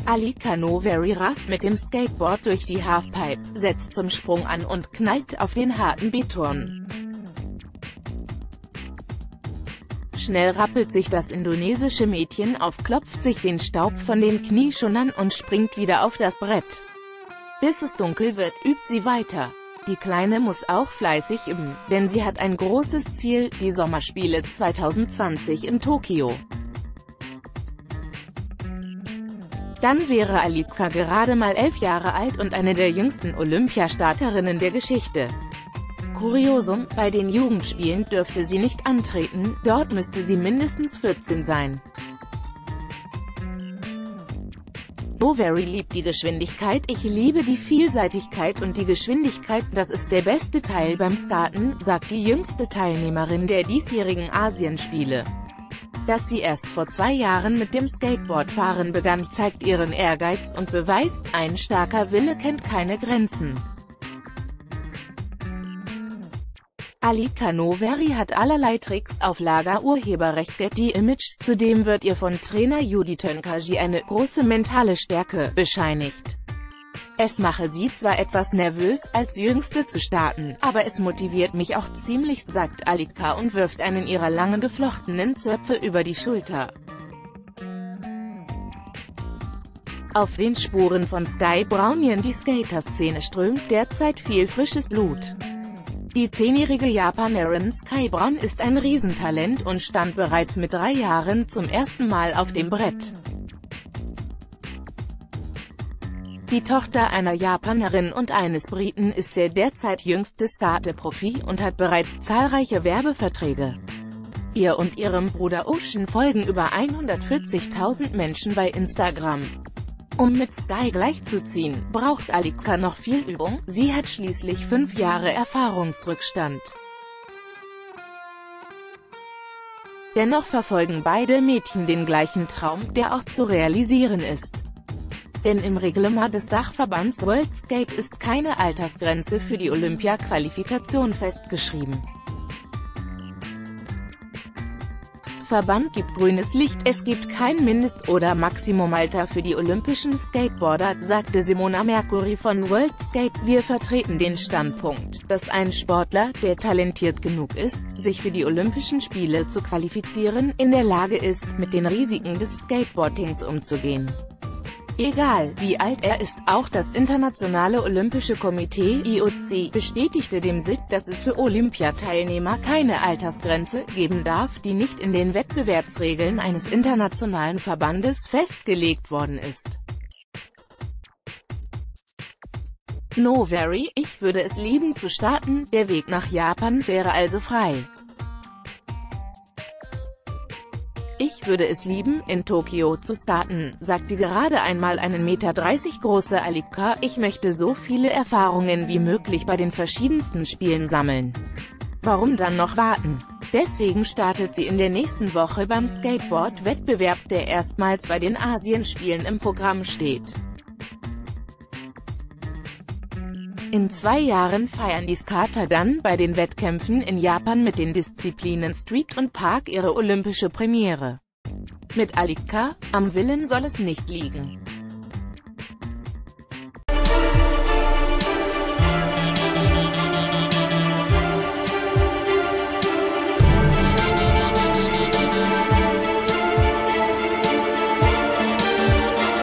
Alika Novari rast mit dem Skateboard durch die Halfpipe, setzt zum Sprung an und knallt auf den harten Beton. Schnell rappelt sich das indonesische Mädchen auf, klopft sich den Staub von den Knieschonern und springt wieder auf das Brett. Bis es dunkel wird, übt sie weiter. Die Kleine muss auch fleißig üben, denn sie hat ein großes Ziel, die Sommerspiele 2020 in Tokio. Dann wäre Alika gerade mal 11 Jahre alt und eine der jüngsten Olympiastarterinnen der Geschichte. Kuriosum: Bei den Jugendspielen dürfte sie nicht antreten, dort müsste sie mindestens 14 sein. Novari liebt die Geschwindigkeit. Ich liebe die Vielseitigkeit und die Geschwindigkeit, das ist der beste Teil beim Skaten, sagt die jüngste Teilnehmerin der diesjährigen Asienspiele. Dass sie erst vor 2 Jahren mit dem Skateboardfahren begann, zeigt ihren Ehrgeiz und beweist, ein starker Wille kennt keine Grenzen. Alika Novari hat allerlei Tricks auf Lager, Urheberrecht, Getty Images, zudem wird ihr von Trainer Judy Tönkaji eine große mentale Stärke bescheinigt. Es mache sie zwar etwas nervös, als Jüngste zu starten, aber es motiviert mich auch ziemlich, sagt Alika und wirft einen ihrer langen geflochtenen Zöpfe über die Schulter. Auf den Spuren von Sky Brownien die Skater-Szene strömt derzeit viel frisches Blut. Die 10-jährige Japanerin Sky Brown ist ein Riesentalent und stand bereits mit 3 Jahren zum ersten Mal auf dem Brett. Die Tochter einer Japanerin und eines Briten ist der derzeit jüngste Skateprofi und hat bereits zahlreiche Werbeverträge. Ihr und ihrem Bruder Ocean folgen über 140.000 Menschen bei Instagram. Um mit Sky gleichzuziehen, braucht Alika noch viel Übung, sie hat schließlich 5 Jahre Erfahrungsrückstand. Dennoch verfolgen beide Mädchen den gleichen Traum, der auch zu realisieren ist. Denn im Reglement des Dachverbands World Skate ist keine Altersgrenze für die Olympia-Qualifikation festgeschrieben. Verband gibt grünes Licht, es gibt kein Mindest- oder Maximumalter für die olympischen Skateboarder, sagte Simona Mercuri von World Skate. Wir vertreten den Standpunkt, dass ein Sportler, der talentiert genug ist, sich für die Olympischen Spiele zu qualifizieren, in der Lage ist, mit den Risiken des Skateboardings umzugehen. Egal, wie alt er ist, auch das Internationale Olympische Komitee (IOC) bestätigte dem SID, dass es für Olympiateilnehmer keine Altersgrenze geben darf, die nicht in den Wettbewerbsregeln eines internationalen Verbandes festgelegt worden ist. Novari: Ich würde es lieben zu starten, der Weg nach Japan wäre also frei. Ich würde es lieben, in Tokio zu skaten, sagt die gerade einmal 1,30 Meter große Alika. Ich möchte so viele Erfahrungen wie möglich bei den verschiedensten Spielen sammeln. Warum dann noch warten? Deswegen startet sie in der nächsten Woche beim Skateboard-Wettbewerb, der erstmals bei den Asienspielen im Programm steht. In 2 Jahren feiern die Skater dann bei den Wettkämpfen in Japan mit den Disziplinen Street und Park ihre olympische Premiere. Mit Alika: Am Willen soll es nicht liegen.